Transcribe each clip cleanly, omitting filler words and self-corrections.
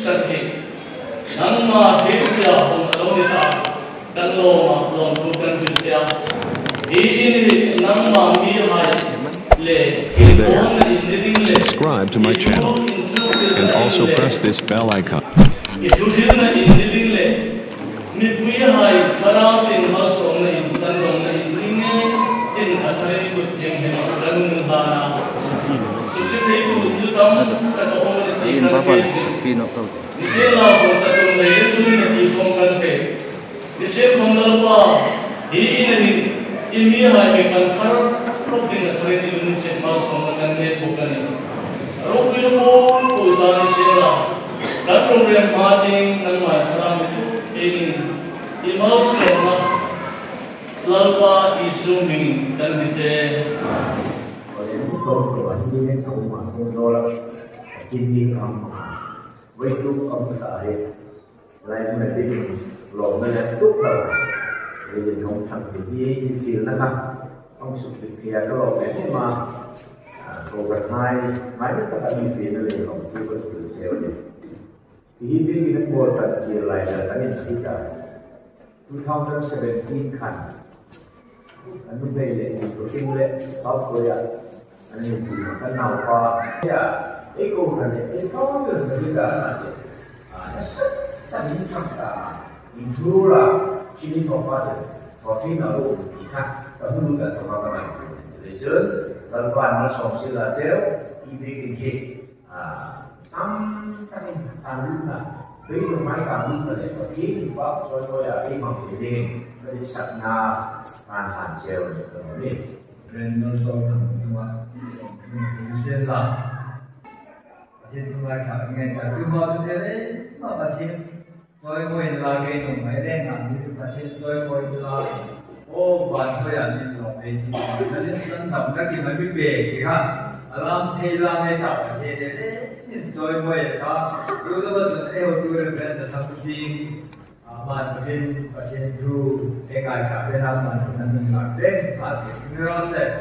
Sanke, Nangma Hepsia from Alonita, Kanloma, Lon Kukan Pilsia, Ini Nangma Mihai, Le, Subscribe to my channel and also press this bell icon. với lúc ông xã hiện lại mà tìm lộ mới là tốt rồi vì không thành cái gì tiền lắm mà ông sụp tiền kia cái lộ cái mà cầu vật hai mấy cái tất cả những tiền là không chưa có sự xéo gì thì cái cái mua thật tiền lại là cái gì cả 2017 คันอันนู้นไปเลยตัวจริงเลยท็อปเลยอันนี้คือกันหนาวกว่าเนี่ยไอ้กูกันเนี่ยไอ้เขาเรื่องนี้กันนะแต่ยิ่งทำต่างยิ่งรู้ละชีวิตของเขาเนี่ยพอที่เราอีกครั้งเราพูดกันต่อมากันใหม่เลยเจอรัฐบาลมาส่งสิลาเจ้าอีเด็กเด็กทำทางรุ่นนะvới những máy cảm ứng là để có khí thì có cho tôi là cái bằng thể đen cái sạch na hoàn hẳn treo để có biết nên nó cho thằng chúng ta xem là trên chúng ta khảo nghe cả chúng ta chúng ta đấy mà bà thiên tôi ngồi là cái đồng máy đen hẳn như bà thiên tôi ngồi là ô bà tôi là như là cái gì nó đến sân thầm các cái máy bị bể kìa làm thầy làm cái thảo thầy đấy tôi ngồi đó tôi có rất yêu tôi là cái là thằng gì mà bên thu cái cả bên làm mà mình làm đến mà thì nó sẽ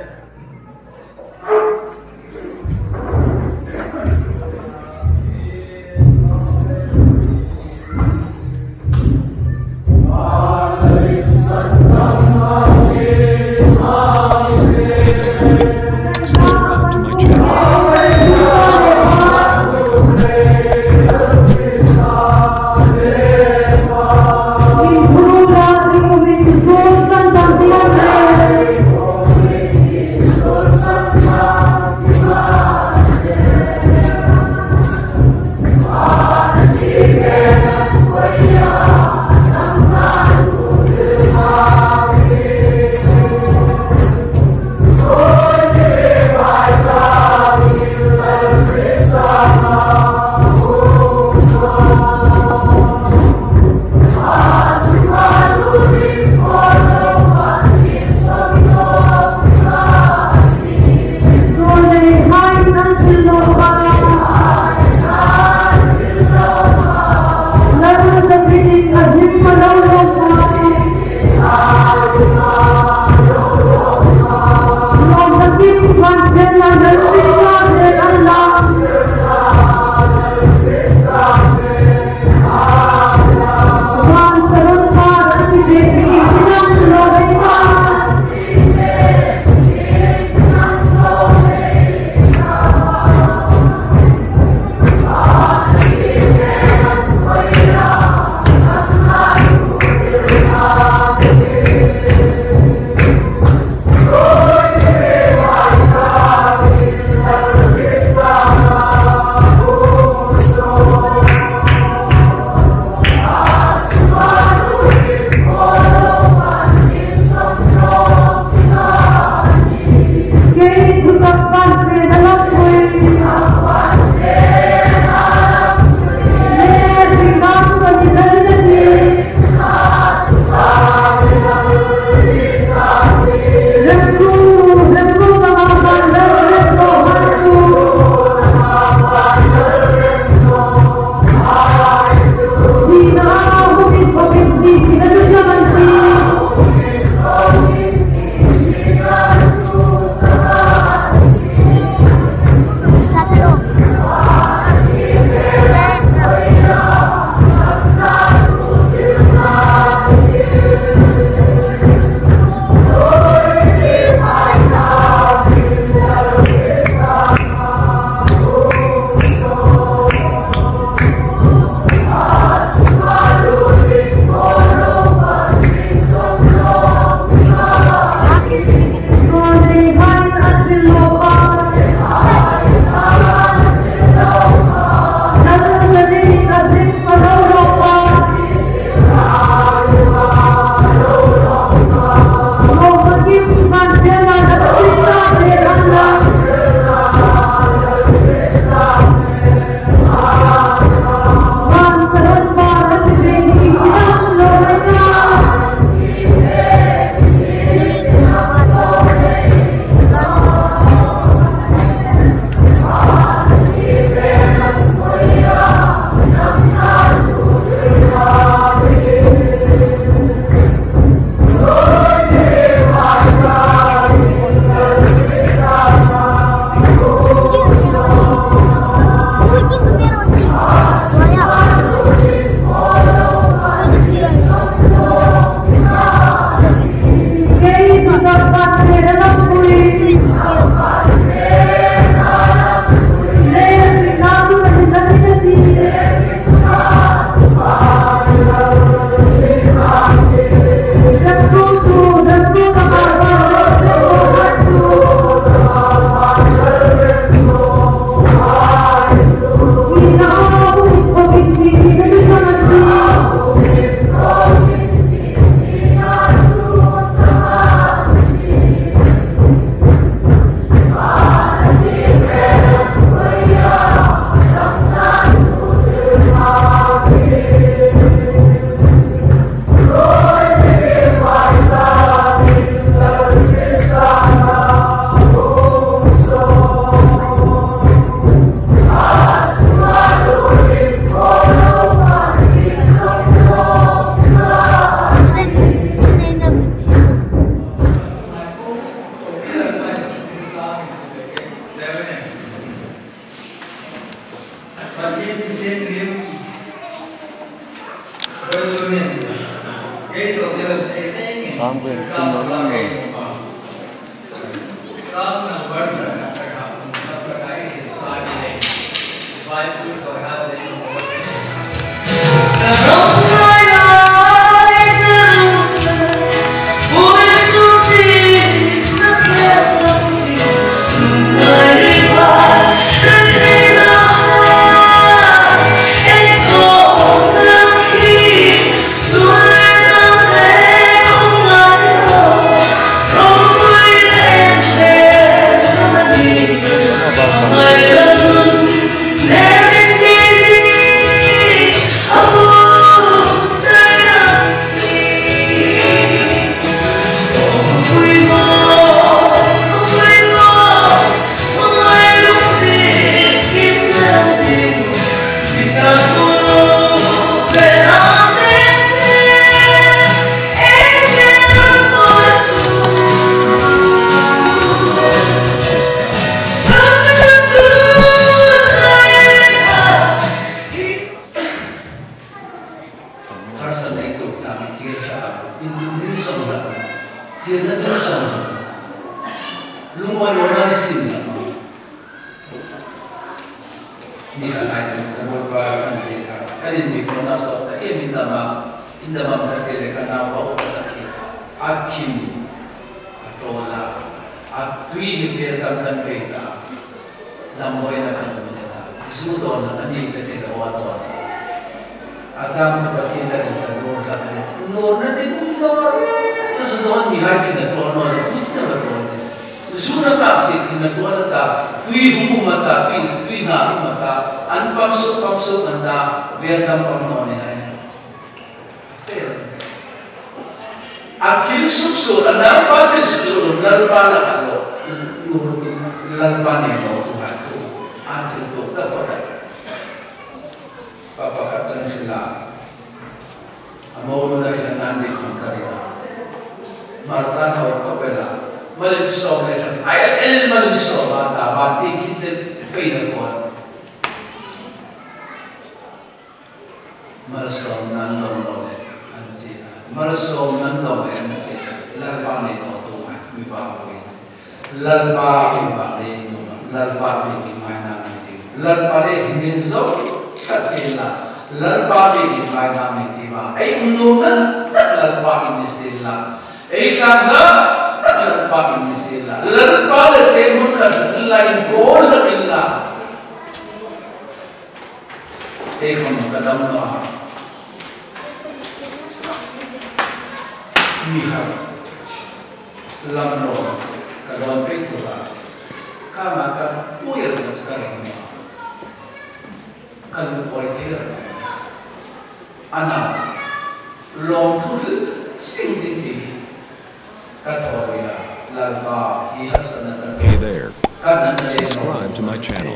Hey there. Subscribe to my channel.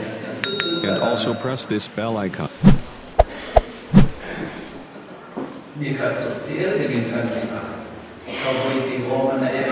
And also press this bell icon. Because of the